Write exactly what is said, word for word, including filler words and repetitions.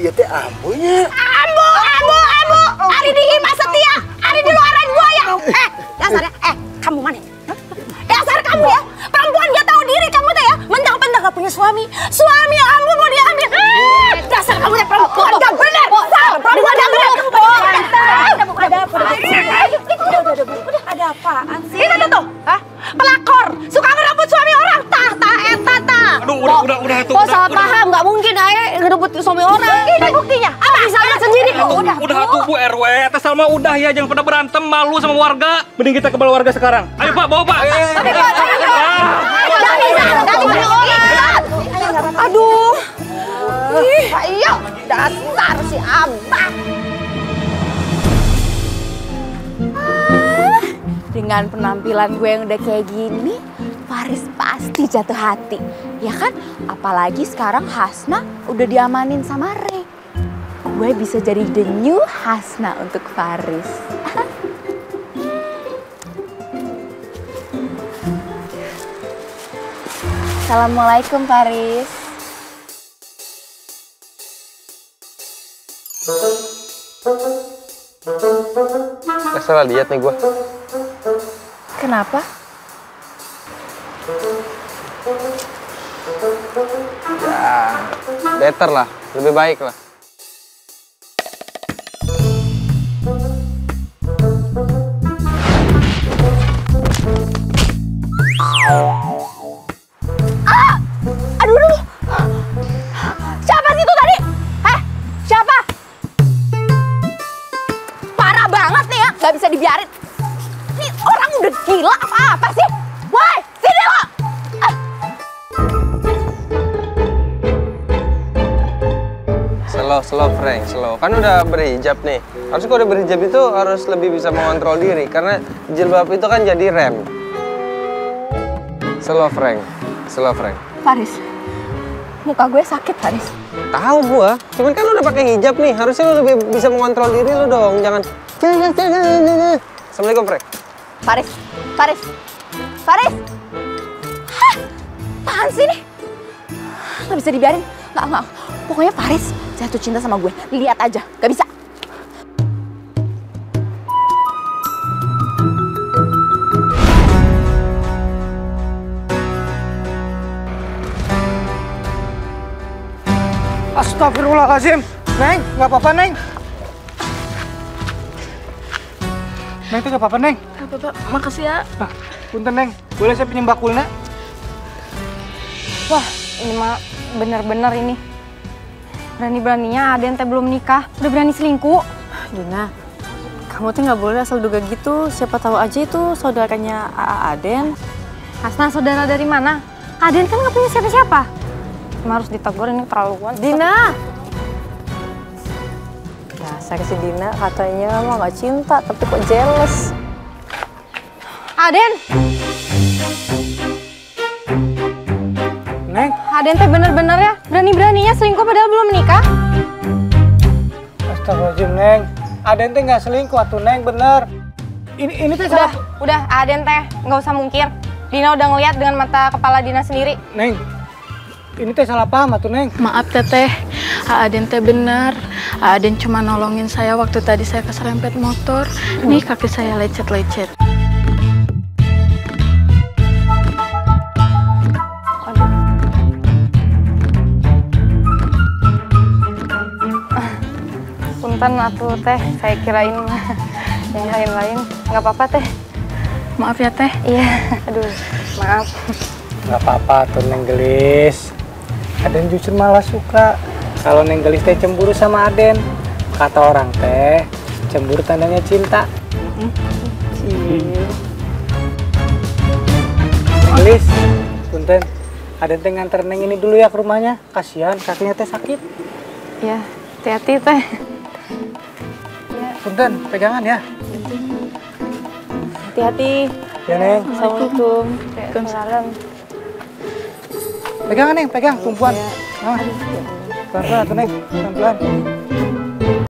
Iya teh ambunya. Ambu, ambu, ambu. Ari dingin Mas Setia. Ari di luaran gua ya. Eh, dasar ya. Eh, kamu mana? Dasar kamu ya. Perempuan gak tahu diri kamu teh ya. Mentang-mentang gak punya suami. Suami yang ambu mau diambil. Eh, dasar kamu teh perempuan gak bener. Perempuan gak bener. Ada apa? Ada apaan sih? Itu tuh, hah? Pelakor. Suka ngerebut suami orang. Tah, tah, eta, tah. Aduh, udah, udah, udah, tuh. Kok salah paham? Gak mungkin aja ngerebut suami orang. Ini buktinya. Apa? Bisa lihat sendiri. Udah, udah tuh Bu R W. Teh Salma udah ya, jangan pada berantem, malu sama warga. Mending kita ke balai warga sekarang. Ayo Pak, bawa Pak. Tapi Pak, tapi Pak. Gak bisa, gak punya orang. Aduh. Pak Iyo, dasar si Abang. Dengan penampilan gue yang udah kayak gini, Faris pasti jatuh hati. Ya kan? Apalagi sekarang Hasna udah diamanin sama Rey. Gue bisa jadi the new Hasna untuk Faris. Assalamualaikum Faris. Gak salah lihat nih gue. Kenapa? Ya, better lah, lebih baik lah. Ah! Aduh, aduh. Siapa sih itu tadi? Eh, siapa? Parah banget nih ya, nggak bisa dibiarin. Nih orang udah gila apa-apa sih? Woi, sini lo! Ah. Slow, slow, Frank, slow. Kan udah berhijab nih. Harusnya kalau udah berhijab itu harus lebih bisa mengontrol diri. Karena jilbab itu kan jadi rem. Slow, Frank. Slow, Frank. Faris, muka gue sakit, Faris. Tahu gua, cuman kan lu udah pakai hijab nih. Harusnya lu lebih bisa mengontrol diri lu dong. Jangan. Assalamualaikum, Frank. Faris, Faris, Faris. Hah, apaan sih nih? Gak bisa dibiarin. Nggak, nggak. Pokoknya Faris jatuh cinta sama gue. Lihat aja, gak bisa. Astagfirullahaladzim. Neng, nggak apa-apa Neng. Neng itu nggak apa-apa Neng. Gak apa-apa, makasih ya. Ah, punten Neng, boleh saya pinjam bakulnya? Wah, ini mah bener-bener ini. Berani-beraninya Aden teh belum nikah, udah berani selingkuh. Dina, kamu tuh nggak boleh asal duga gitu. Siapa tahu aja itu saudaranya A A Aden. Hasna saudara dari mana? Aden kan nggak punya siapa-siapa. Cuma harus ditegur, ini terlaluan. Dina! Dasar si Dina katanya mah nggak cinta, tapi kok jealous. Aden! Neng. Aden teh bener-bener ya, berani-beraninya selingkuh padahal belum menikah. Astagfirullahaladzim Neng. Aden teh nggak selingkuh atuh Neng, bener. Ini ini teh Udah, salah. udah Aden teh nggak usah mungkir. Dina udah ngeliat dengan mata kepala Dina sendiri. Neng, ini teh salah paham atuh Neng. Maaf teteh, Aden teh benar. Aden cuma nolongin saya waktu tadi saya keserempet motor. Nih kaki saya lecet-lecet. Punten atuh teh, saya kirain yang lain-lain. Nggak apa-apa teh. Maaf ya teh. Iya, aduh, maaf. Nggak apa-apa tuh Neng Gelis. Aden justru malah suka kalau Neng Gelis teh cemburu sama Aden. Kata orang teh, cemburu tandanya cinta. Neng Gelis, punten. Aden teh nganter Neng ini dulu ya ke rumahnya. Kasihan kakinya teh sakit. Ya, hati-hati teh. Punten, pegangan ya. Hati-hati. Ya Neng. Assalamualaikum. Waalaikumsalam. Pegangan Neng, pegang tumpuan. Ah. Pelan-pelan tuh Neng, pelan-pelan.